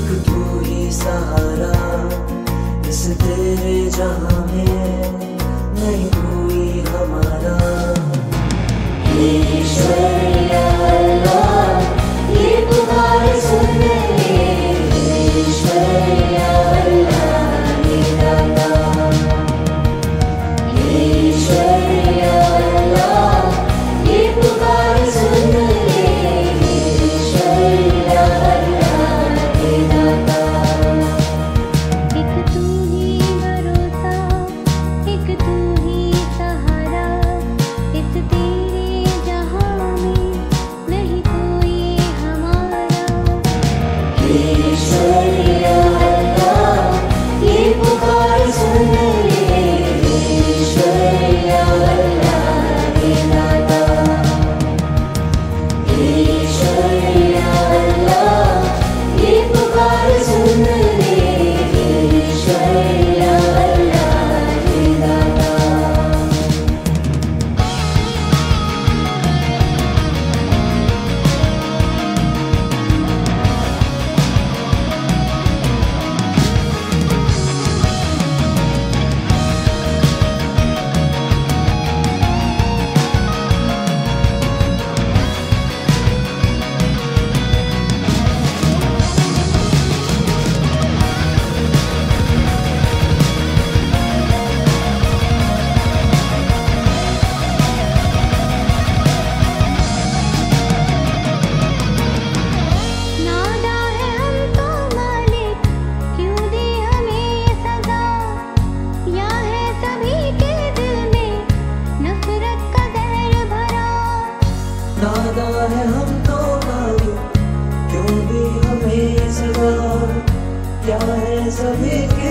एक तू ही सहारा इस तेरे जहां में, नहीं कोई हमारा। ईश्वर या अल्लाह ये पुकार सुन ले, ईश्वर या अल्लाह ये दाता, ईश्वर या अल्लाह ये पुकार सुन ले, ईश्वर या अल्लाह ये दाता। एक तू ही भरोसा, एक तू ही सहारा इस तेरे जहां में, नहीं कोई हमारा। ईश्वर या अल्लाह ये पुकार सुन ले, ईश्वर या अल्लाह ये दाता, ईश्वर या अल्लाह ये पुकार सुन ले, ईश्वर या अल्लाह ये दाता। नादा है हमको मालिक, क्यों दे हमें ये सजा, या है सभी के दिल में नफरत का जहर भरा। नादा है हम तो मालिक, क्यों दी हमें सजा, क्या है सभी के